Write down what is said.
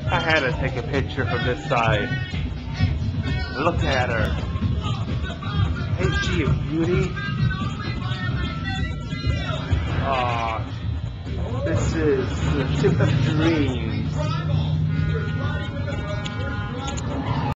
I had to take a picture from this side. Look at her. Ain't she a beauty? Ah, this is the tip of dreams.